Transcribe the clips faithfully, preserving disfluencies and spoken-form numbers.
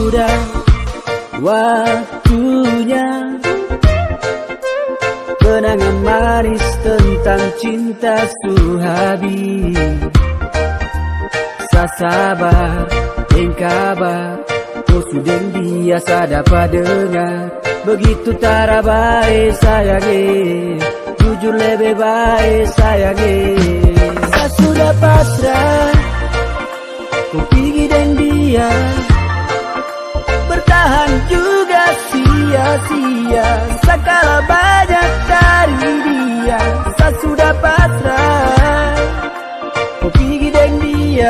sudah waktunya kenangan manis tentang cinta su habis. Sa sabar, yang kabar, kau sudah biasa dapat dengar. Begitu tara baik sayangnya, jujur lebih baik sayangnya. Sa sudah pasrah, kau pergi dan dia, bertahan juga sia-sia. Sakala banyak dari dia, sa sudah pasrah, kau pergi dan dia.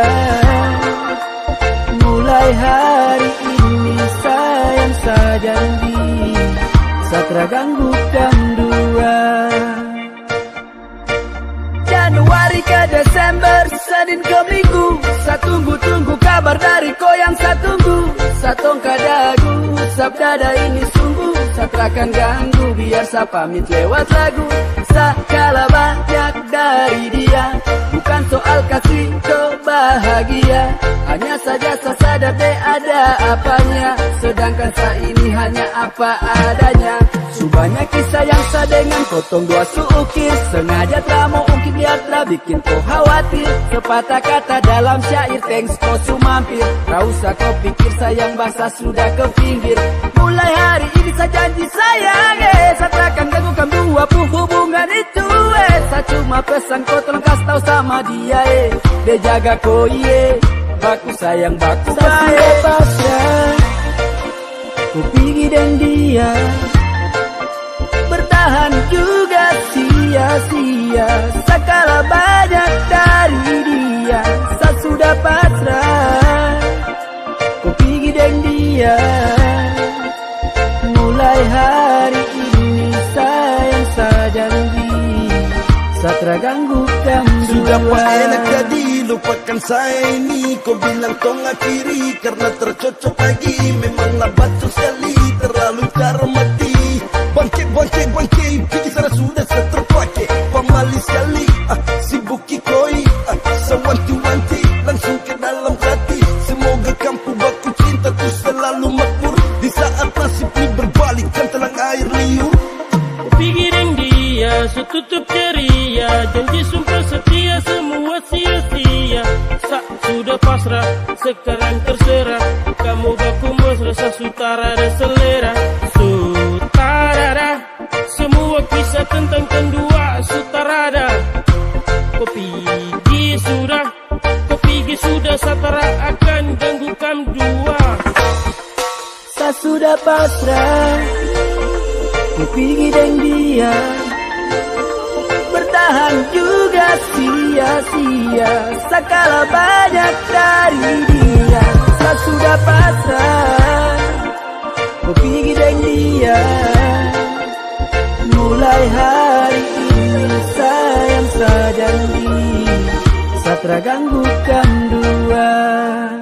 Mulai hari ini sayang sa janji, sa terganggu jam dua. Januari ke Desember, Senin ke Minggu, sa tunggu-tunggu kabar dari kau yang sa tunggu. Sa tongka dagu, sabdada ini sungguh, sa terakan ganggu biar sa pamit lewat lagu. Sa kalah banyak dari dia, bukan soal kasih ke bahagia, hanya saja sa sadar deh ada apanya, sedangkan sa ini hanya apa adanya. Subanya kisah yang sa dengan potong dua suukir, sengaja tak mau ungkit biar tak bikin kau khawatir. Sepatah kata dalam syair, thanks kau su mampir. Kau usah kau pikir sayang bahasa sudah ke pinggir. Mulai hari ini sa janji sayang, eh, sa takkan ganggukan dua hubungan itu, eh. Sa cuma pesan kau tolong kasih tahu sama dia, eh, dia jaga kau, iye. Baku sayang baku baik, pasrah, kau pergi dan dia, bertahan juga sia-sia. Sakala banyak dari dia, sa sudah pasrah, kau pergi dan dia. Mulai hari ini sayang sa janji, sa terganggu kamu. Sudah pas enak jadi lupakan saya ini, kau bilang kau ngakhiri karena tercocok lagi. Memanglah batu sekali, terlalu cermati. Bangke, bangke, bangke, pikir sana sudah terpakai. Pemalis sekali, ah, sibuk kikoi, ah, sewanti-wanti, langsung ke dalam hati. Semoga kamu baku cinta tu selalu makmur, di saat nasib ini berbalik kan telang air liur. Pikirin dia, setutup ceria, janji sumpah setia semua sia-sia. Sa sudah pasrah, sekarang terserah, kamu baku mesra, sa sutara dan selera. Sutarada, semua kisah tentang kendua sutarada. Kopi pergi sudah, kopi pergi sudah, satara akan ganggu kam dua. Sa sudah pasrah, kau pergi dan dia, bertahan juga sia-sia. Sakala banyak dari dia, sa sudah pasrah, kau pergi dan dia. Mulai hari ini sayang sa janji, sa terganggu kan dua.